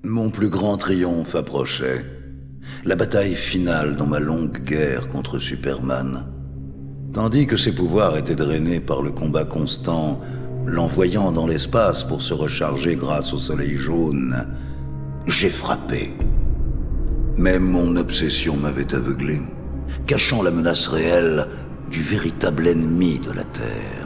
Mon plus grand triomphe approchait. La bataille finale dans ma longue guerre contre Superman. Tandis que ses pouvoirs étaient drainés par le combat constant, l'envoyant dans l'espace pour se recharger grâce au soleil jaune, j'ai frappé. Mais mon obsession m'avait aveuglé, cachant la menace réelle du véritable ennemi de la Terre.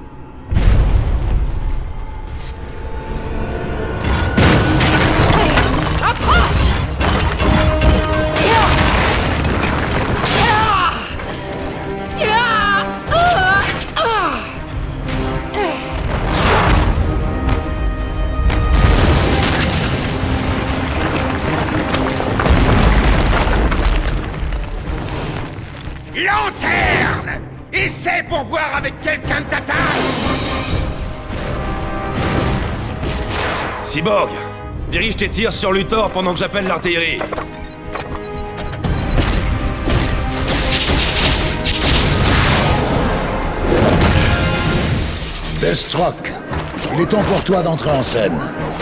Lanterne! Essaie pour voir avec quelqu'un de ta taille! Cyborg, dirige tes tirs sur Luthor pendant que j'appelle l'artillerie. Deathstroke, il est temps pour toi d'entrer en scène.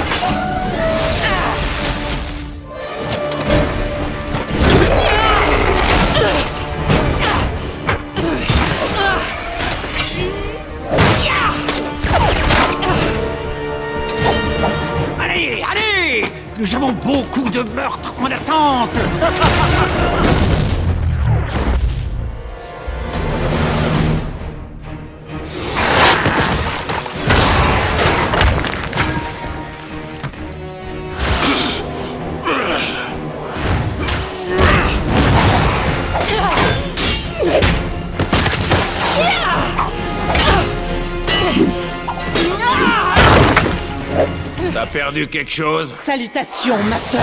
Allez, allez! Nous avons beaucoup de meurtres en attente! T'as perdu quelque chose? Salutations, ma sœur.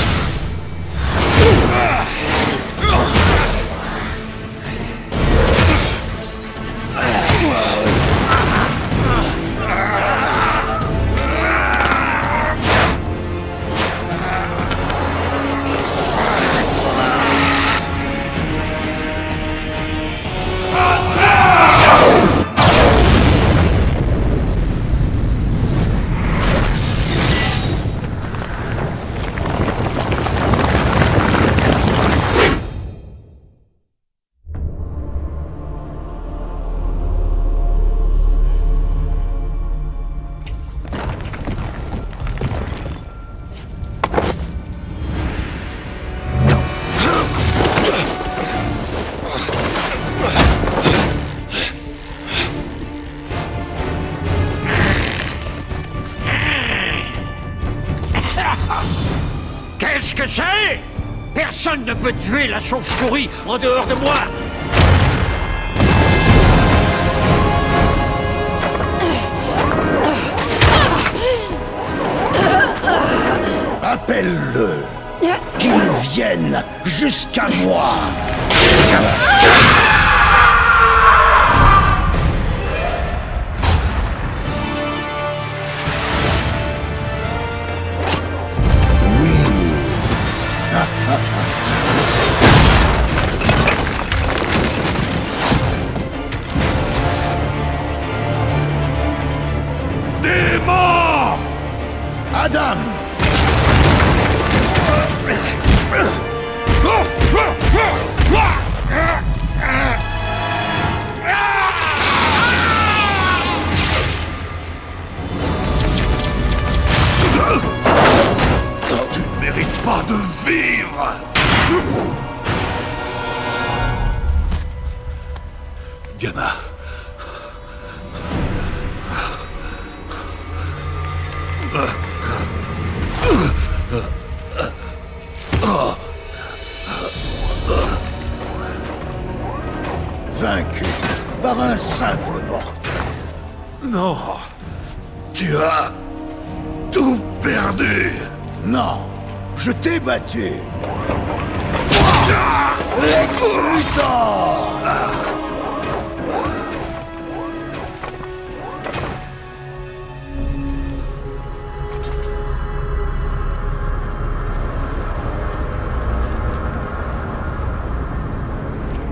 Qu'est-ce que c'est? Personne ne peut tuer la chauve-souris en dehors de moi! Appelle-le. Qu'il vienne jusqu'à moi. Démon! Adam! Tu ne mérites pas de vivre! Diana. Vaincu par un simple mort. Non. Tu as tout perdu. Non, je t'ai battu. Lex Luthor!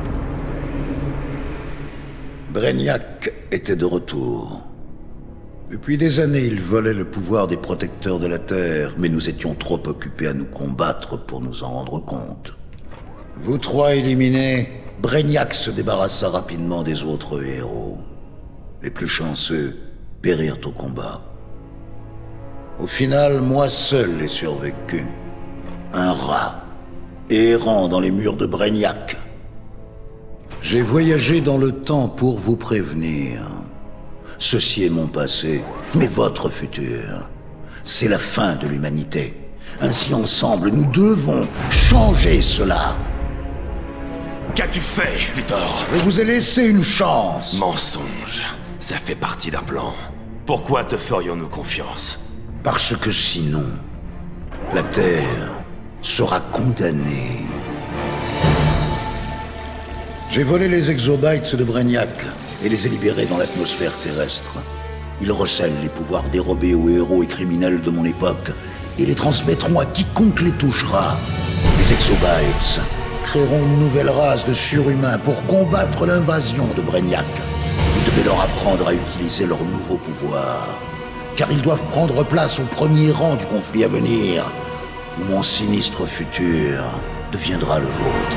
Brainiac était de retour. Depuis des années, ils volaient le pouvoir des protecteurs de la Terre, mais nous étions trop occupés à nous combattre pour nous en rendre compte. Vous trois éliminés, Brainiac se débarrassa rapidement des autres héros. Les plus chanceux périrent au combat. Au final, moi seul ai survécu. Un rat, errant dans les murs de Brainiac. J'ai voyagé dans le temps pour vous prévenir. Ceci est mon passé, mais votre futur. C'est la fin de l'humanité. Ainsi ensemble, nous devons changer cela. Qu'as-tu fait, Luthor? Je vous ai laissé une chance. Mensonge. Ça fait partie d'un plan. Pourquoi te ferions-nous confiance? Parce que sinon, la Terre sera condamnée. J'ai volé les exobytes de Brainiac et les ai libérés dans l'atmosphère terrestre. Ils recèlent les pouvoirs dérobés aux héros et criminels de mon époque et les transmettront à quiconque les touchera. Les exobytes créeront une nouvelle race de surhumains pour combattre l'invasion de Brainiac. Vous devez leur apprendre à utiliser leurs nouveaux pouvoirs, car ils doivent prendre place au premier rang du conflit à venir, où mon sinistre futur deviendra le vôtre.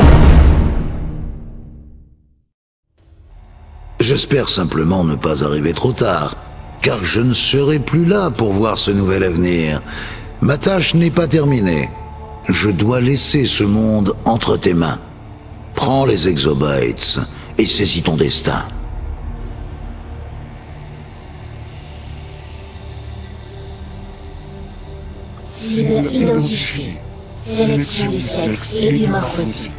J'espère simplement ne pas arriver trop tard, car je ne serai plus là pour voir ce nouvel avenir. Ma tâche n'est pas terminée. Je dois laisser ce monde entre tes mains. Prends les exobytes et saisis ton destin. Cible identifiée. Sélection du sexe et du morphotype.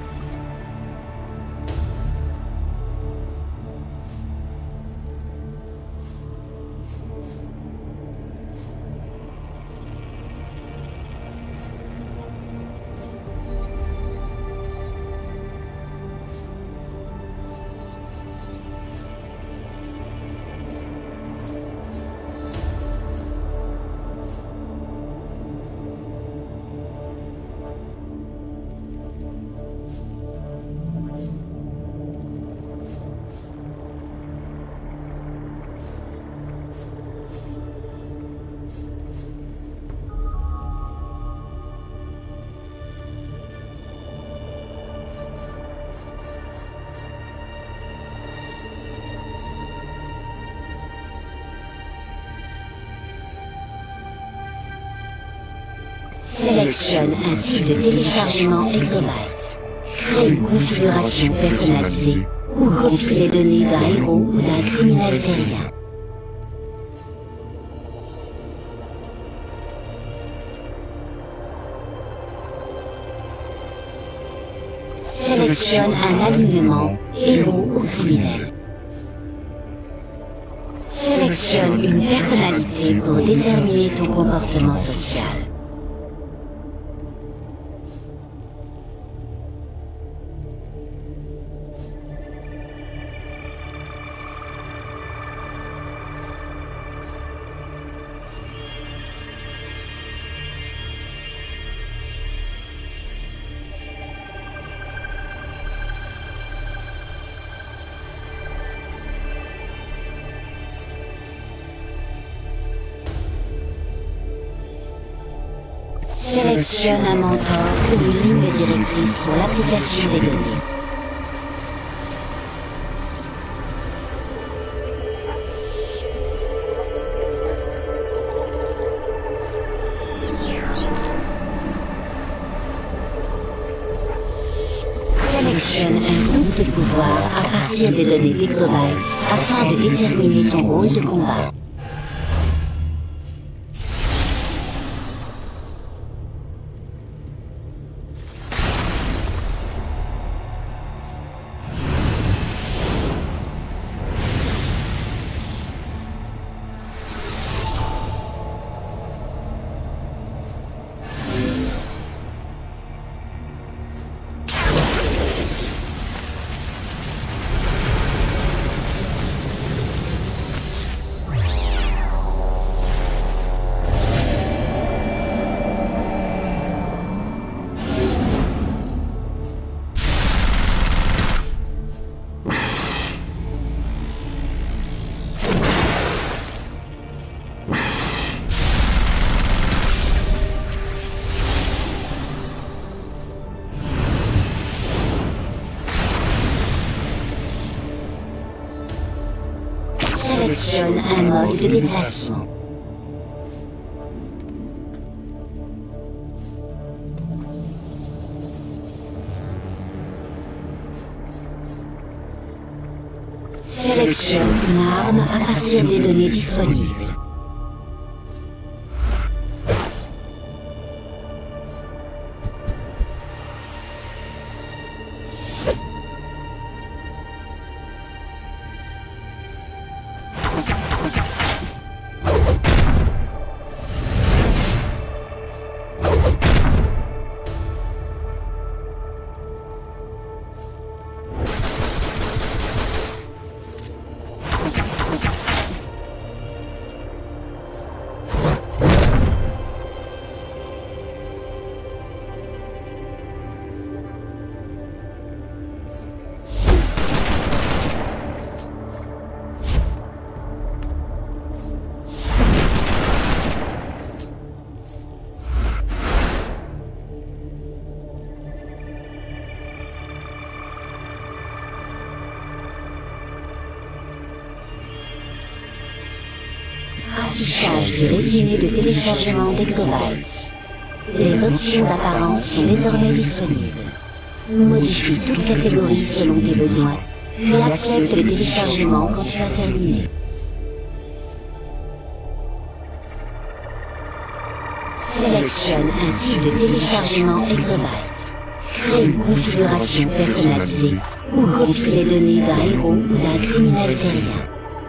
Sélectionne un type de téléchargement exobyte. Crée une configuration personnalisée ou copie les données d'un héros ou d'un criminel terrien. Sélectionne un alignement héros ou criminel. Sélectionne une personnalité pour déterminer ton comportement social. Sélectionne un mentor ou une ligne directrice pour l'application des données. Sélectionne un groupe de pouvoir à partir des données d'Exobytes afin de déterminer ton rôle de combat. Sélectionne un mode de déplacement. Sélectionne une arme à partir des données disponibles. Affichage du résumé de téléchargement d'Exobytes. Les options d'apparence sont désormais disponibles. Modifie toute catégorie selon tes besoins, puis accepte le téléchargement quand tu as terminé. Sélectionne un type de téléchargement Exobyte. Crée une configuration personnalisée ou copie les données d'un héros ou d'un criminel terrien.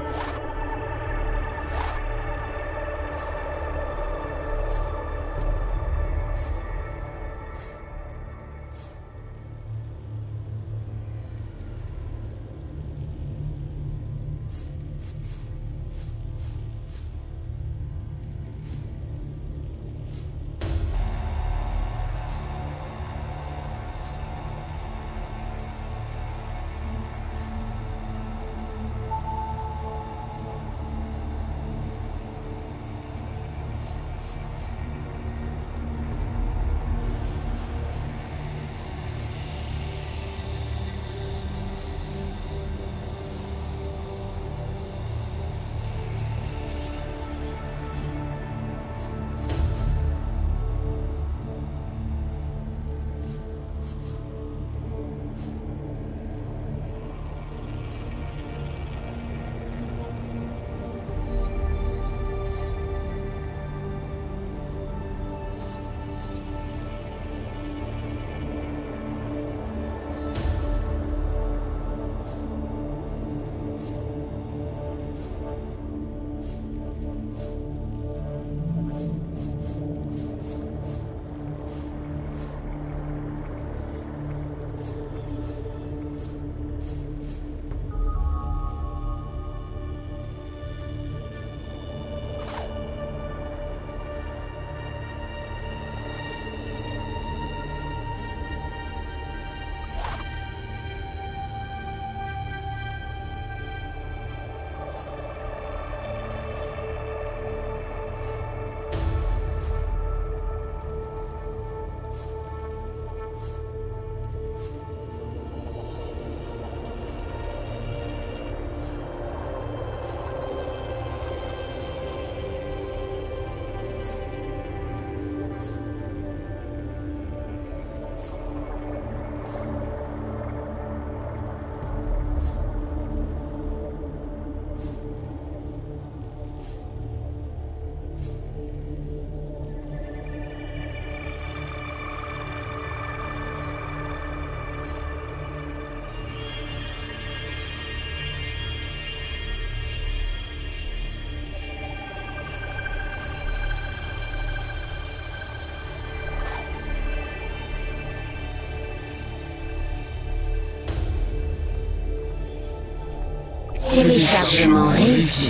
Téléchargement réussi.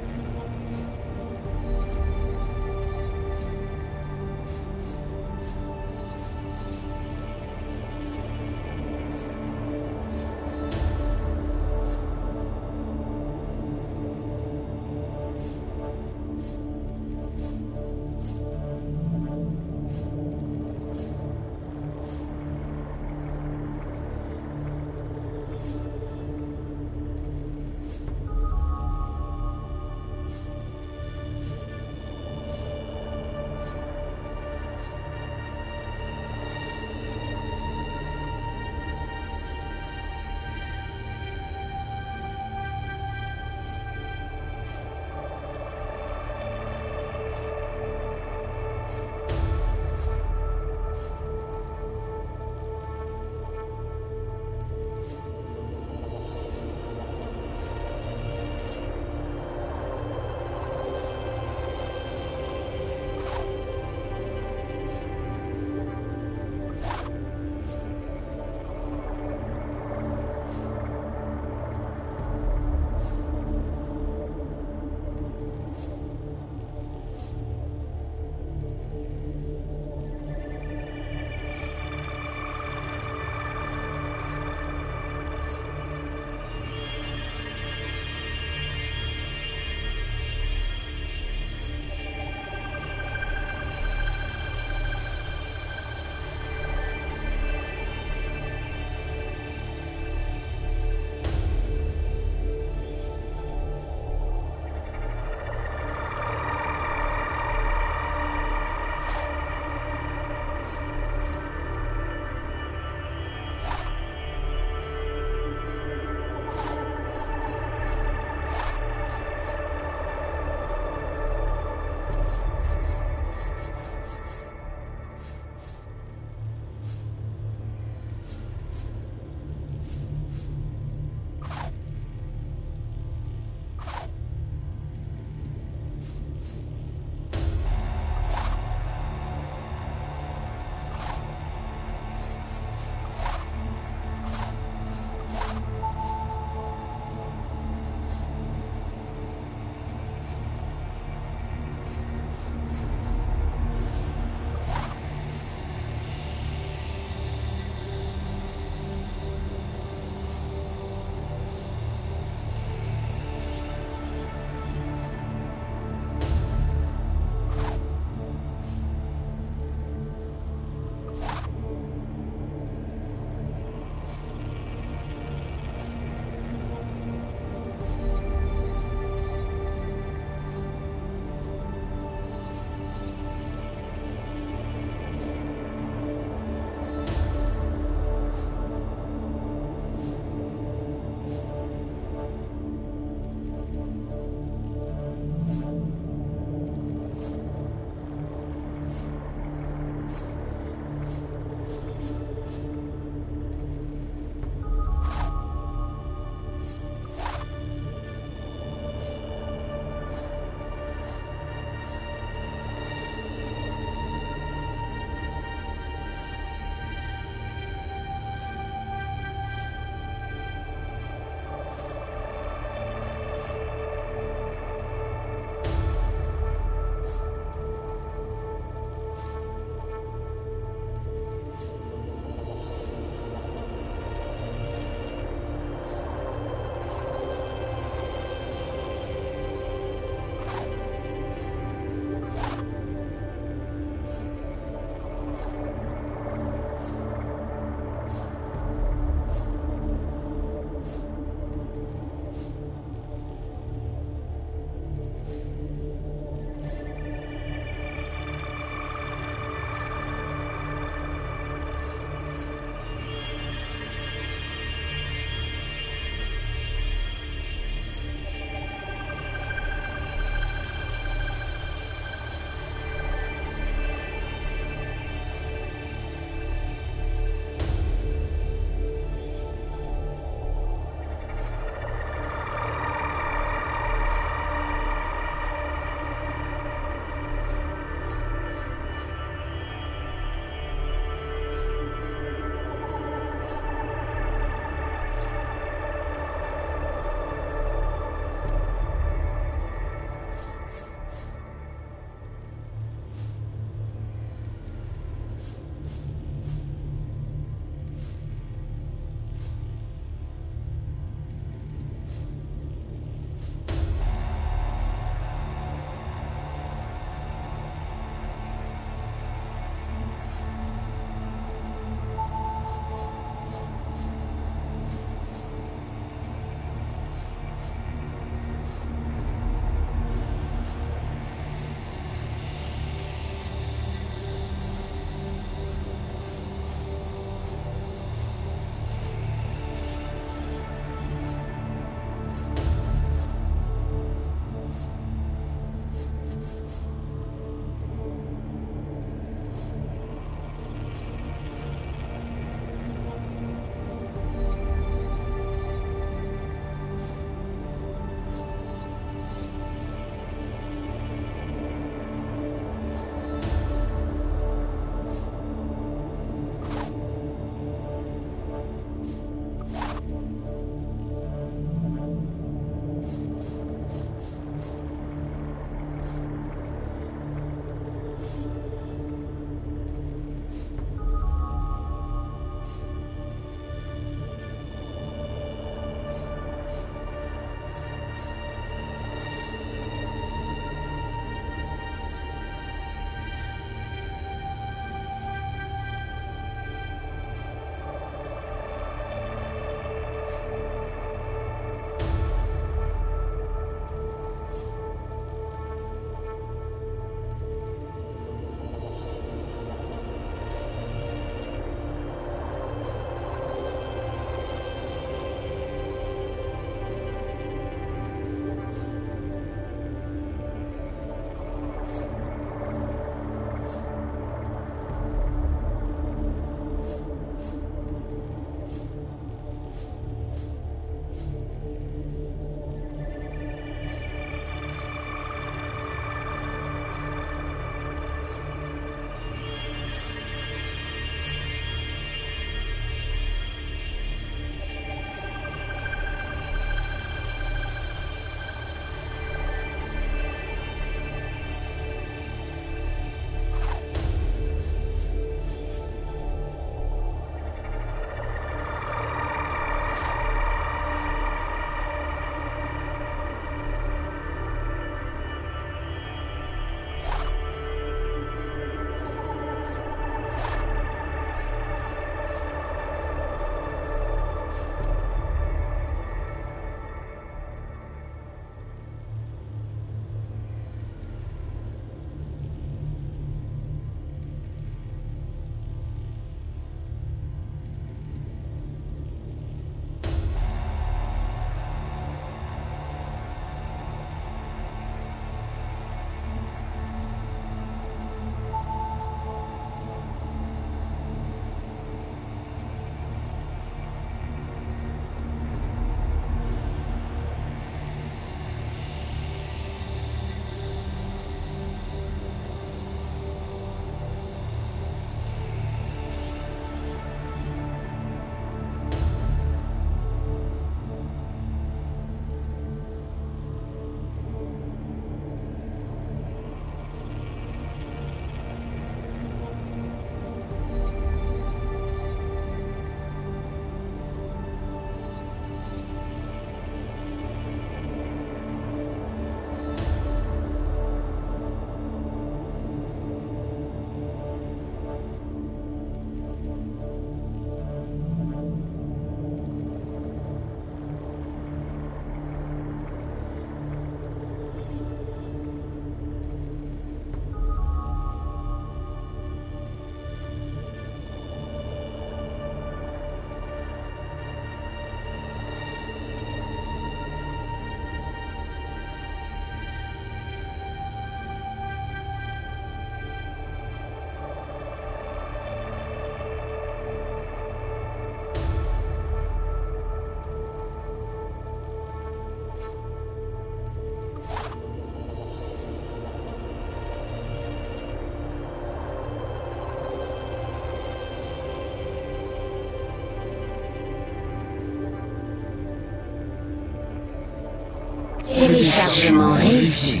Téléchargement réussi.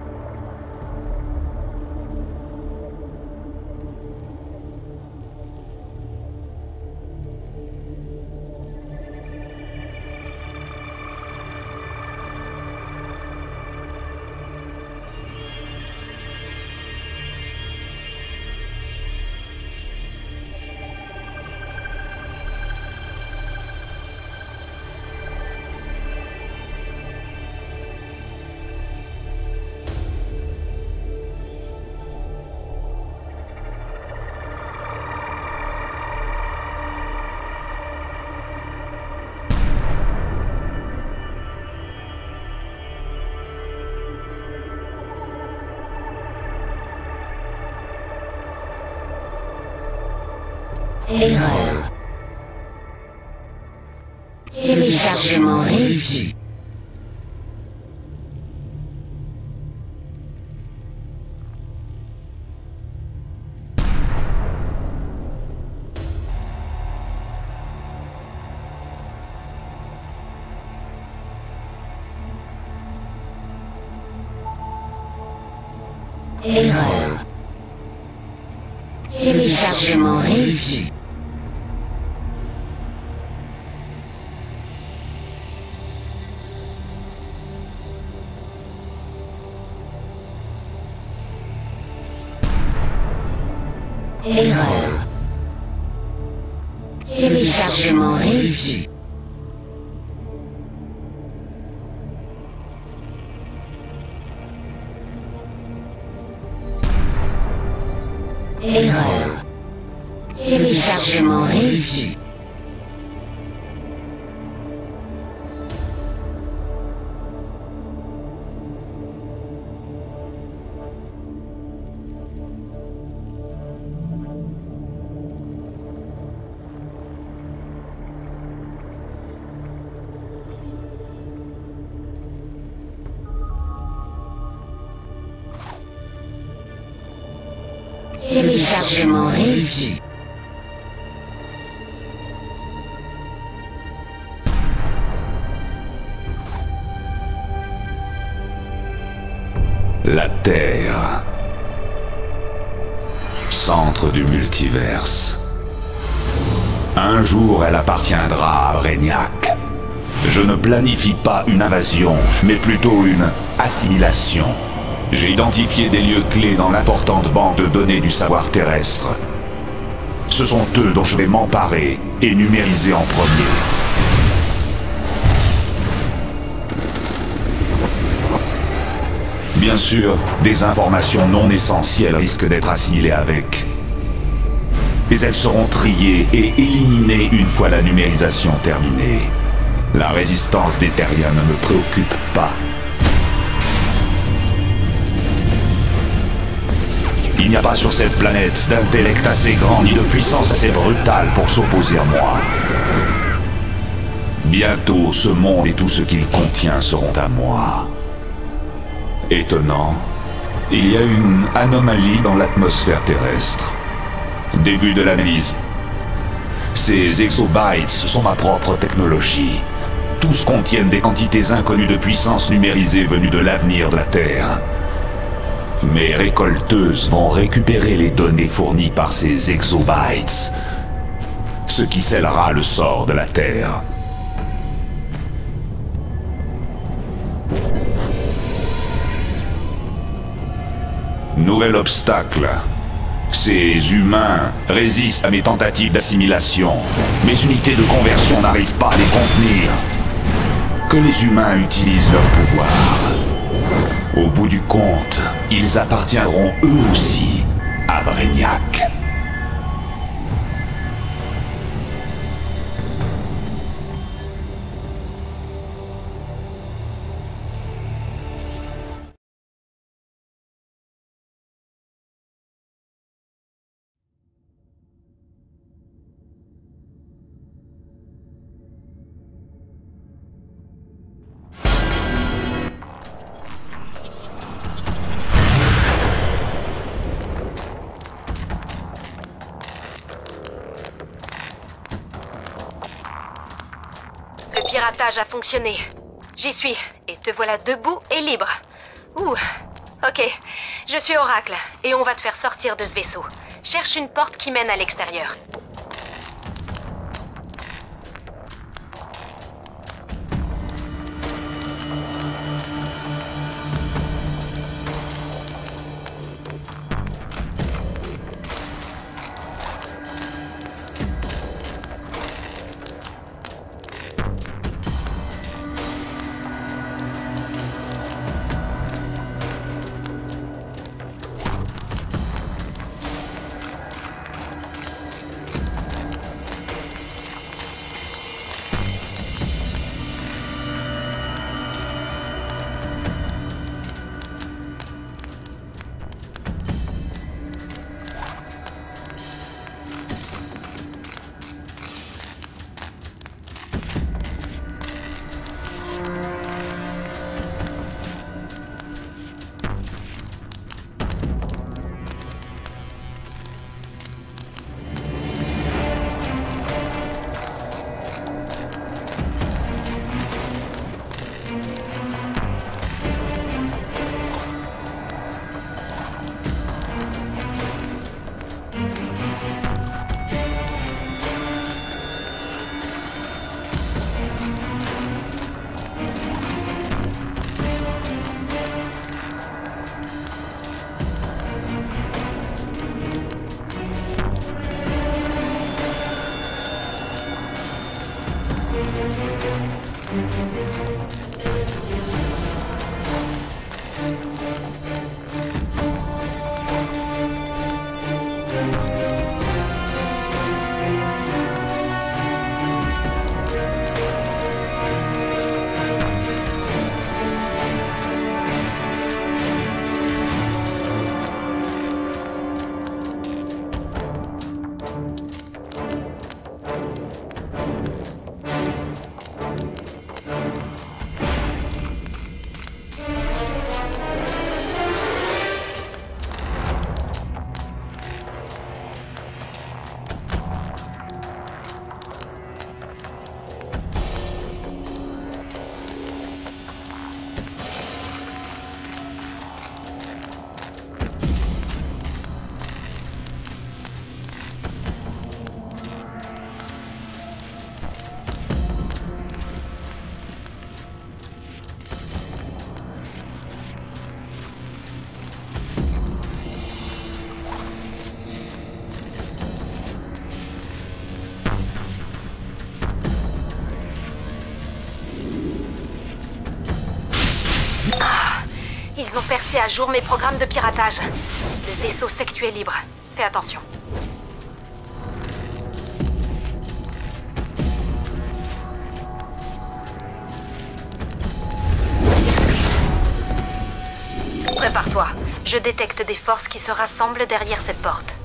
Erreur. Téléchargement réussi. Erreur. Téléchargement réussi. Erreur. Téléchargement réussi. Erreur. Téléchargement réussi. Téléchargement réussi. La Terre. Centre du multiverse. Un jour, elle appartiendra à Brainiac. Je ne planifie pas une invasion, mais plutôt une assimilation. J'ai identifié des lieux clés dans l'importante banque de données du savoir terrestre. Ce sont eux dont je vais m'emparer et numériser en premier. Bien sûr, des informations non essentielles risquent d'être assimilées avec. Mais elles seront triées et éliminées une fois la numérisation terminée. La résistance des terriens ne me préoccupe pas. Il n'y a pas sur cette planète d'intellect assez grand ni de puissance assez brutale pour s'opposer à moi. Bientôt, ce monde et tout ce qu'il contient seront à moi. Étonnant, il y a une anomalie dans l'atmosphère terrestre. Début de l'analyse. Ces exobytes sont ma propre technologie. Tous contiennent des quantités inconnues de puissance numérisée venues de l'avenir de la Terre. Mes récolteuses vont récupérer les données fournies par ces exobytes, ce qui scellera le sort de la Terre. Nouvel obstacle. Ces humains résistent à mes tentatives d'assimilation. Mes unités de conversion n'arrivent pas à les contenir. Que les humains utilisent leur pouvoir. Au bout du compte, ils appartiendront eux aussi à Brainiac. Le piratage a fonctionné. J'y suis. Et te voilà debout et libre. Ouh. Ok, je suis Oracle, et on va te faire sortir de ce vaisseau. Cherche une porte qui mène à l'extérieur. Ils ont percé à jour mes programmes de piratage. Le vaisseau sait que tu es libre. Fais attention. Prépare-toi. Je détecte des forces qui se rassemblent derrière cette porte.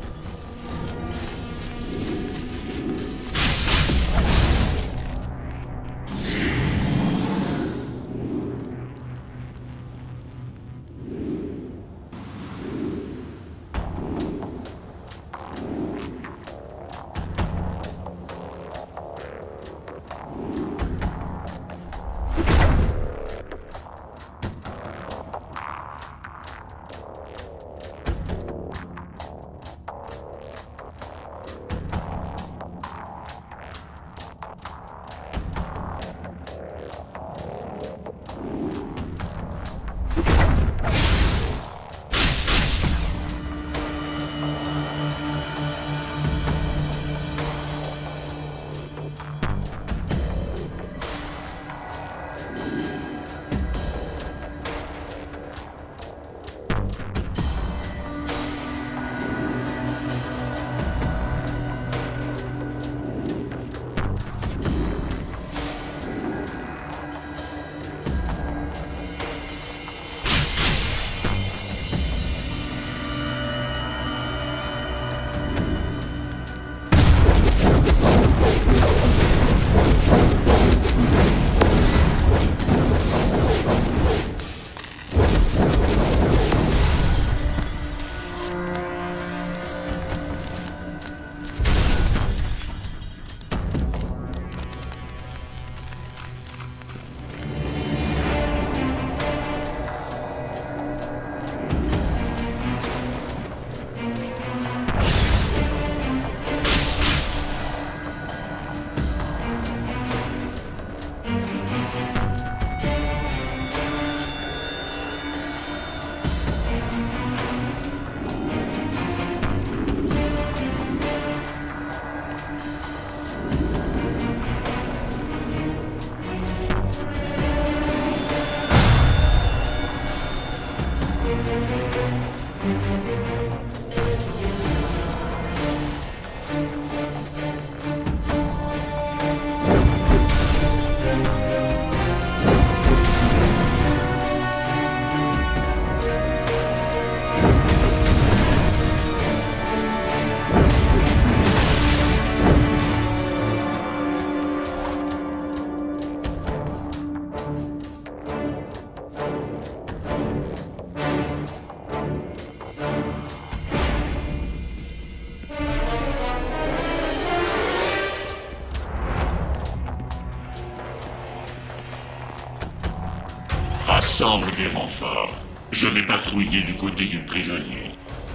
Rassemble des renforts. Je vais patrouiller du côté du prisonnier.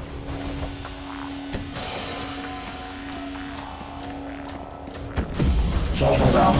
Changement d'arme.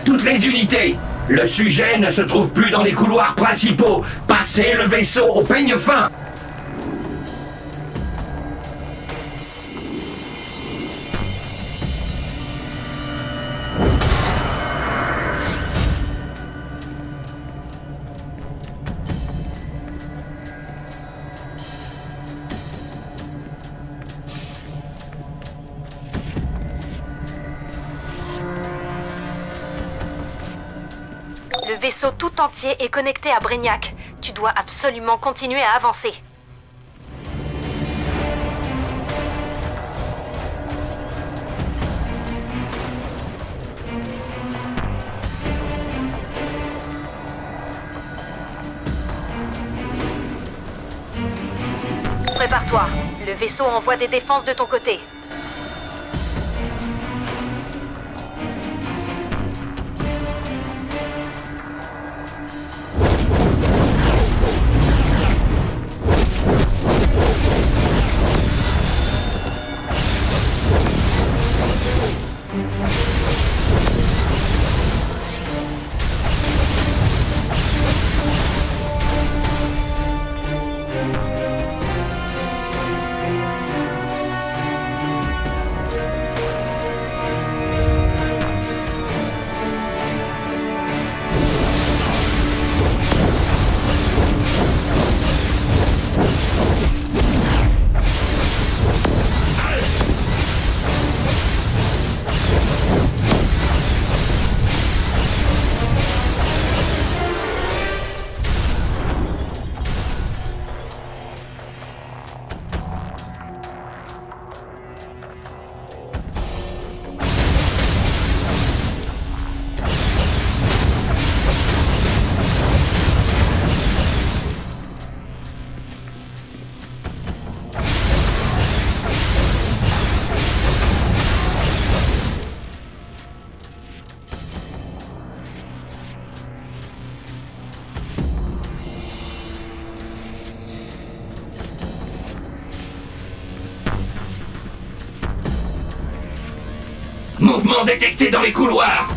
toutes les unités! Le sujet ne se trouve plus dans les couloirs principaux! Passez le vaisseau au peigne fin! Le vaisseau tout entier est connecté à Brainiac. Tu dois absolument continuer à avancer. Prépare-toi. Le vaisseau envoie des défenses de ton côté. Mouvement détecté dans les couloirs!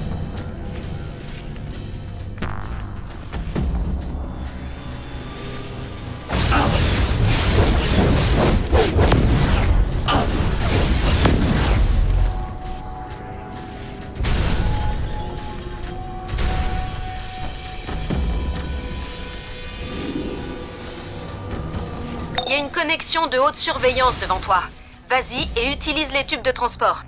Il y a une connexion de haute surveillance devant toi. Vas-y et utilise les tubes de transport.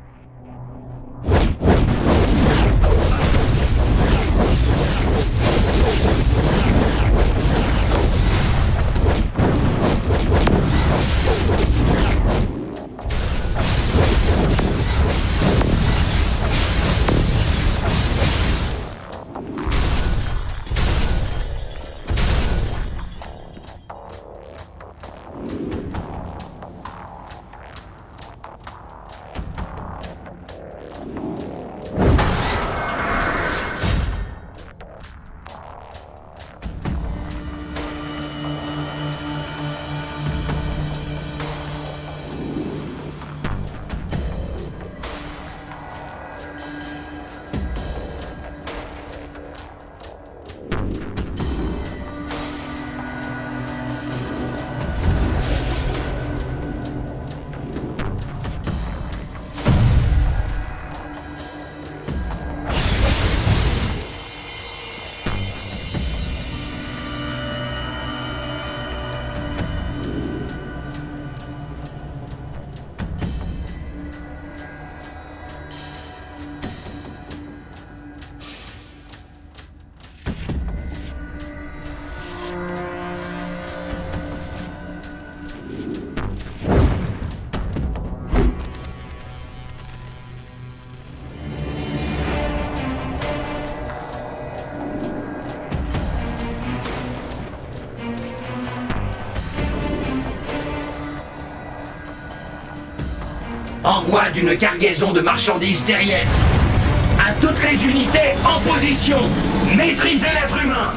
Envoi d'une cargaison de marchandises derrière. À toutes les unités, en position. Maîtrisez l'être humain.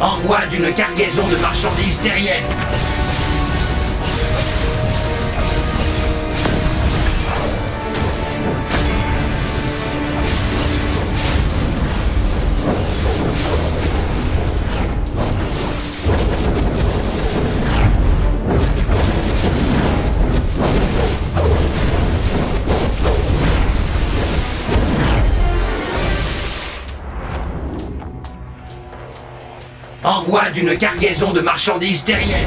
Envoi d'une cargaison de marchandises terrienne. Envoi d'une cargaison de marchandises terrienne.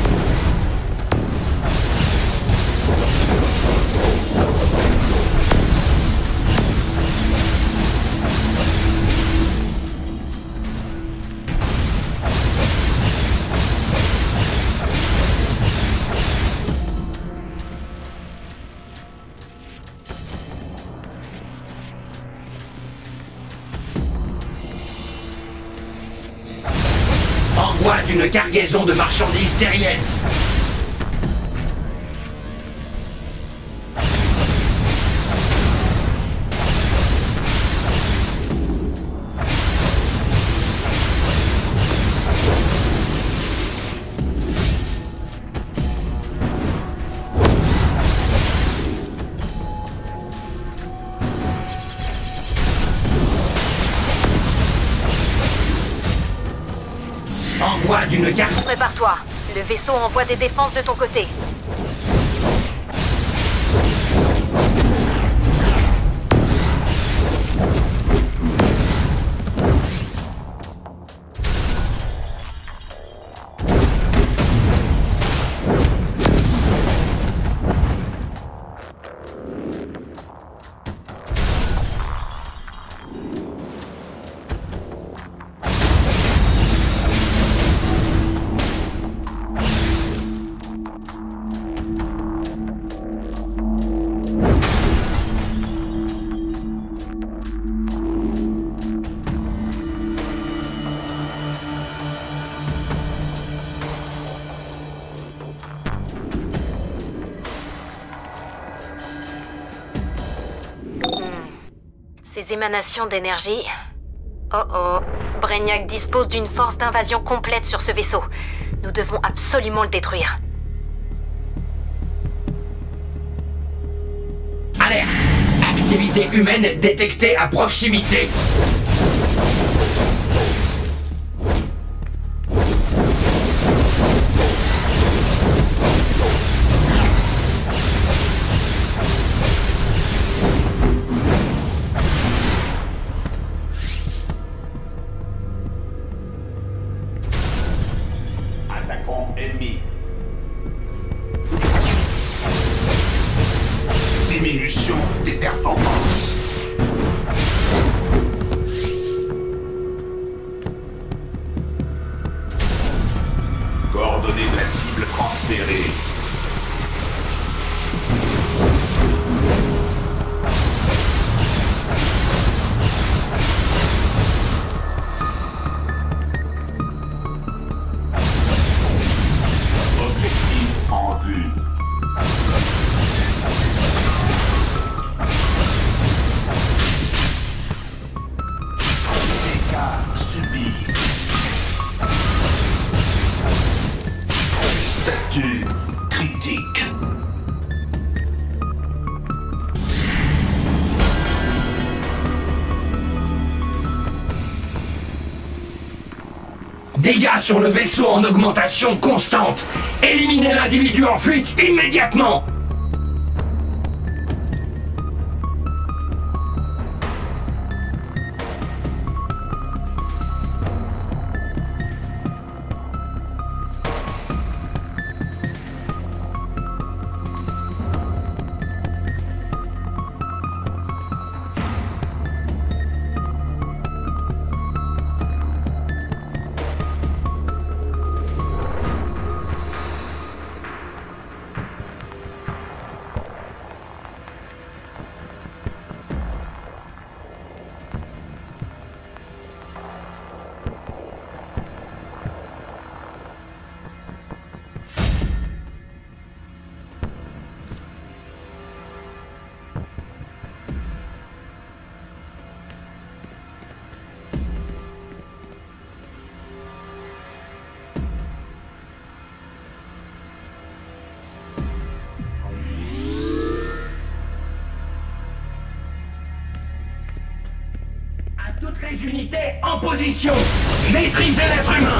Envoi d'une cargaison de marchandises terrienne. Envoi d'une carte. Prépare-toi. Le vaisseau envoie des défenses de ton côté. Ces émanations d'énergie... Oh oh... Brainiac dispose d'une force d'invasion complète sur ce vaisseau. Nous devons absolument le détruire. Alerte! Activité humaine détectée à proximité. Ennemi. Diminution des performances. Coordonnées de la cible transférées. En vue. Dégâts subis. Statut critique. Dégâts sur le vaisseau en augmentation constante. Éliminez l'individu en fuite immédiatement. toutes les unités en position. Maîtrisez l'être humain.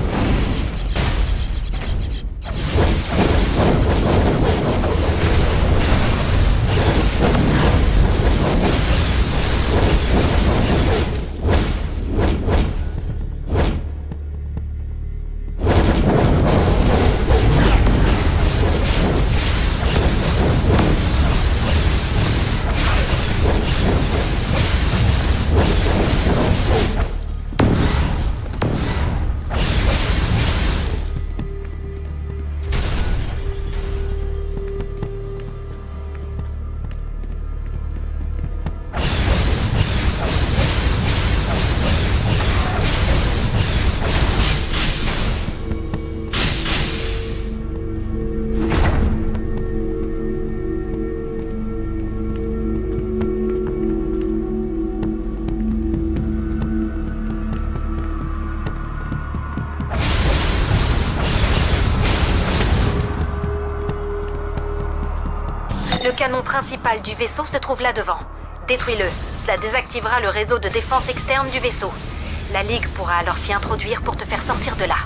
Le canon principal du vaisseau se trouve là devant. Détruis-le. Cela désactivera le réseau de défense externe du vaisseau. La Ligue pourra alors s'y introduire pour te faire sortir de là.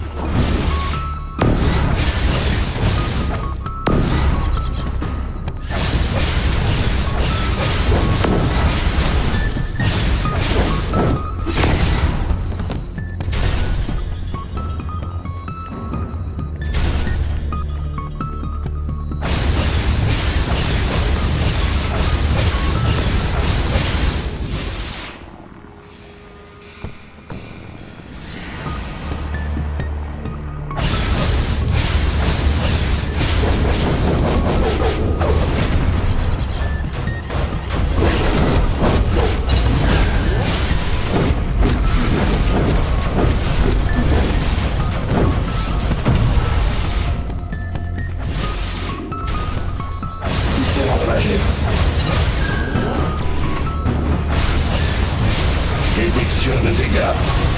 Détection de dégâts.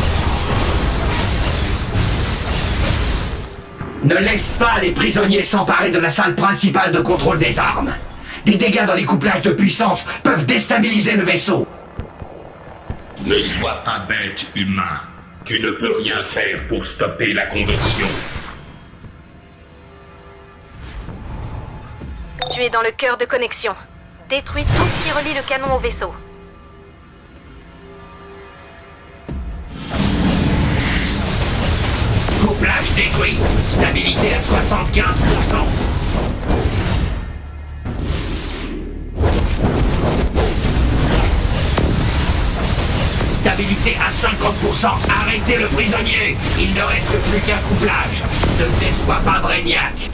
Ne laisse pas les prisonniers s'emparer de la salle principale de contrôle des armes. Des dégâts dans les couplages de puissance peuvent déstabiliser le vaisseau. Ne sois pas bête, humain. Tu ne peux rien faire pour stopper la conversion. Tu es dans le cœur de connexion. Détruis tout ce qui relie le canon au vaisseau. Couplage détruit. Stabilité à 75%. Stabilité à 50%. Arrêtez le prisonnier. Il ne reste plus qu'un couplage. Ne déçois pas Brainiac.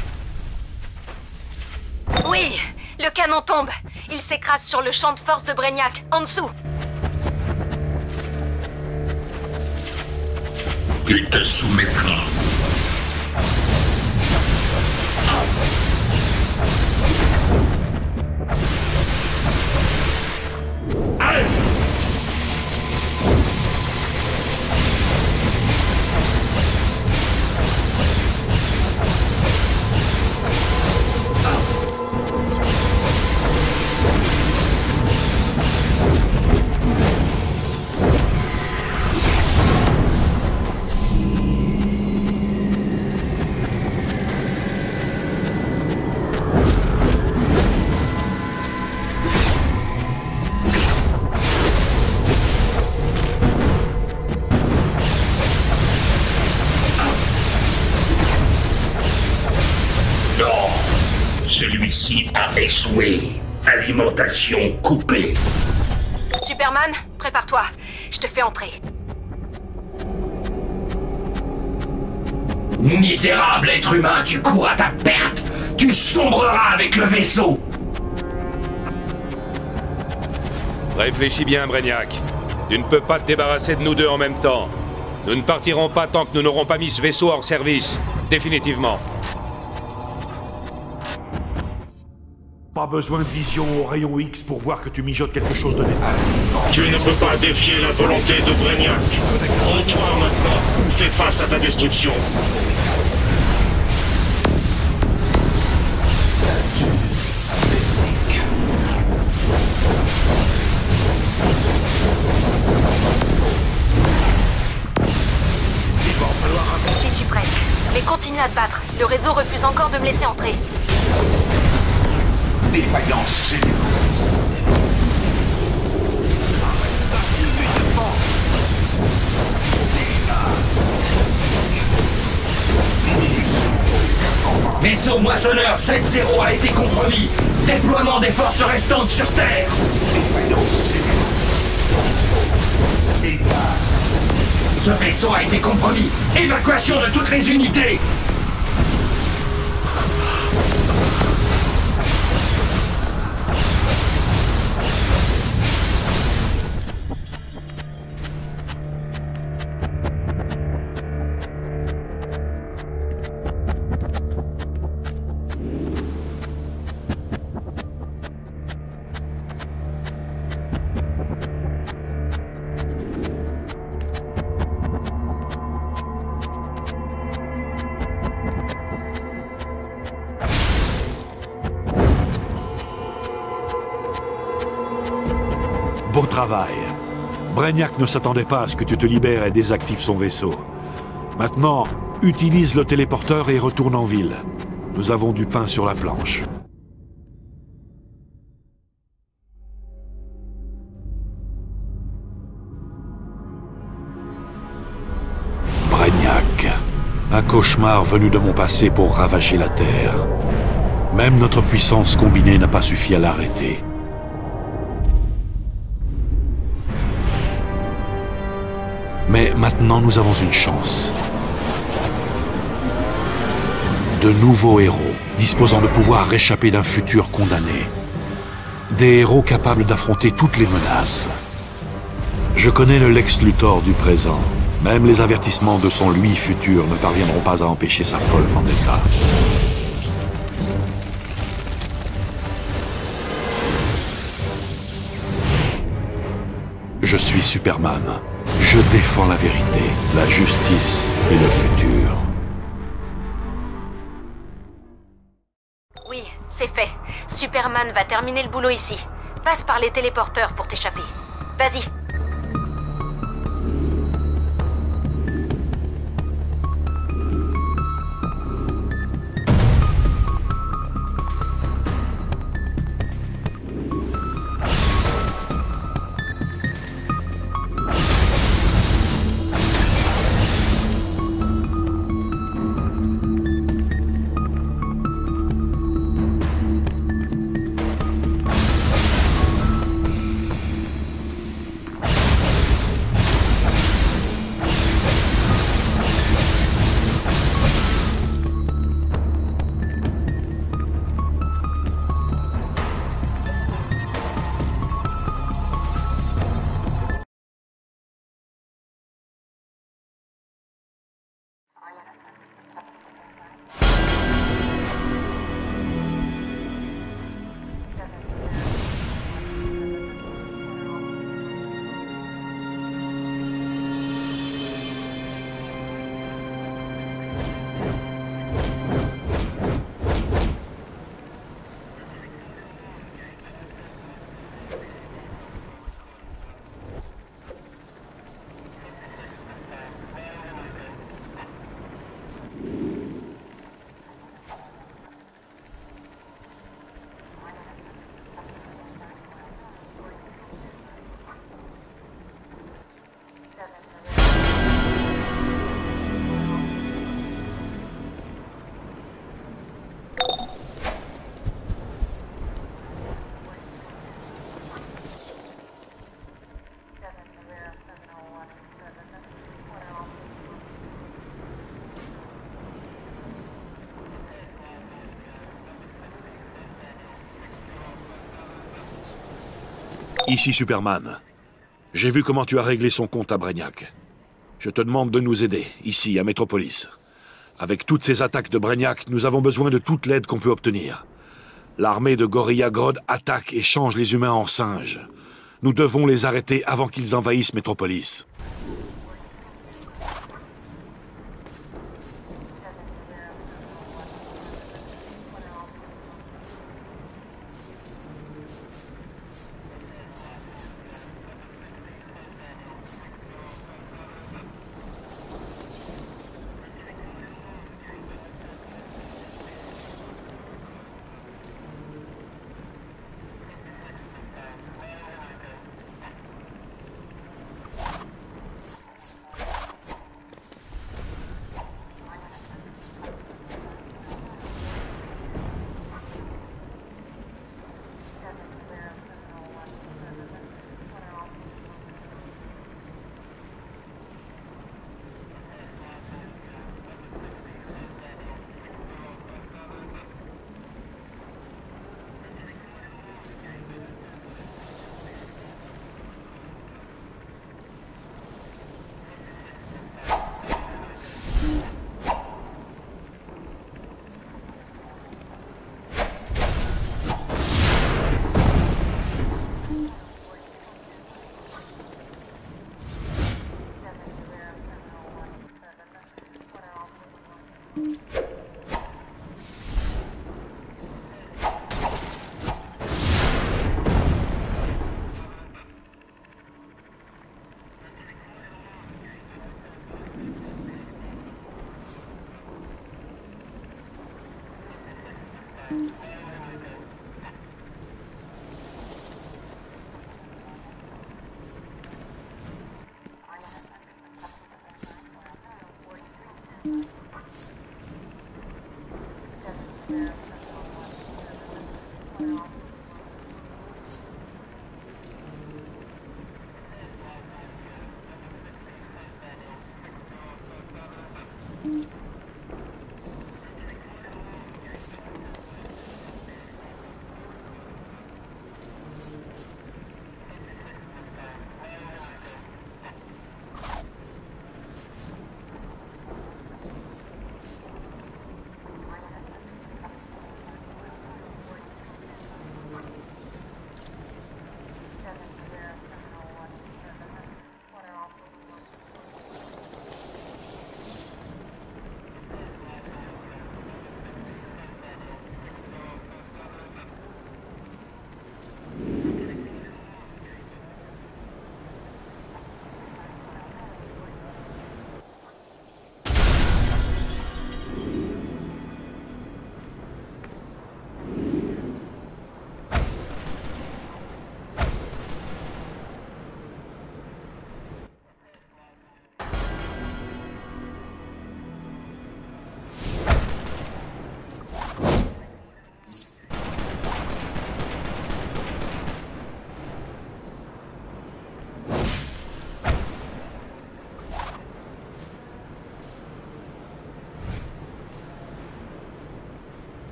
Oui, le canon tombe. Il s'écrase sur le champ de force de Brainiac, en dessous. Tu te soumettras. Allez! Celui-ci a échoué. Alimentation coupée. Superman, prépare-toi. Je te fais entrer. Misérable être humain, tu cours à ta perte. Tu sombreras avec le vaisseau. Réfléchis bien, Brainiac. Tu ne peux pas te débarrasser de nous deux en même temps. Nous ne partirons pas tant que nous n'aurons pas mis ce vaisseau hors service. Définitivement. Pas besoin de vision au rayon X pour voir que tu mijotes quelque chose de néfaste. Tu ne peux pas défier la volonté de Brainiac. Prends-toi maintenant ou fais face à ta destruction. à te battre. Le réseau refuse encore de me laisser entrer. Défaillance générale. Vaisseau moissonneur 7-0 a été compromis. Déploiement des forces restantes sur Terre. Ce vaisseau a été compromis. Évacuation de toutes les unités. Beau travail. Brainiac ne s'attendait pas à ce que tu te libères et désactives son vaisseau. Maintenant, utilise le téléporteur et retourne en ville. Nous avons du pain sur la planche. Brainiac. Un cauchemar venu de mon passé pour ravager la Terre. Même notre puissance combinée n'a pas suffi à l'arrêter. Mais maintenant, nous avons une chance. De nouveaux héros, disposant de pouvoir réchapper d'un futur condamné. Des héros capables d'affronter toutes les menaces. Je connais le Lex Luthor du présent. Même les avertissements de son lui futur ne parviendront pas à empêcher sa folle vendetta. Je suis Superman. Je défends la vérité, la justice et le futur. Oui, c'est fait. Superman va terminer le boulot ici. Passe par les téléporteurs pour t'échapper. Vas-y. Ici Superman. J'ai vu comment tu as réglé son compte à Brainiac. Je te demande de nous aider, ici, à Metropolis. Avec toutes ces attaques de Brainiac, nous avons besoin de toute l'aide qu'on peut obtenir. L'armée de Gorilla Grodd attaque et change les humains en singes. Nous devons les arrêter avant qu'ils envahissent Metropolis.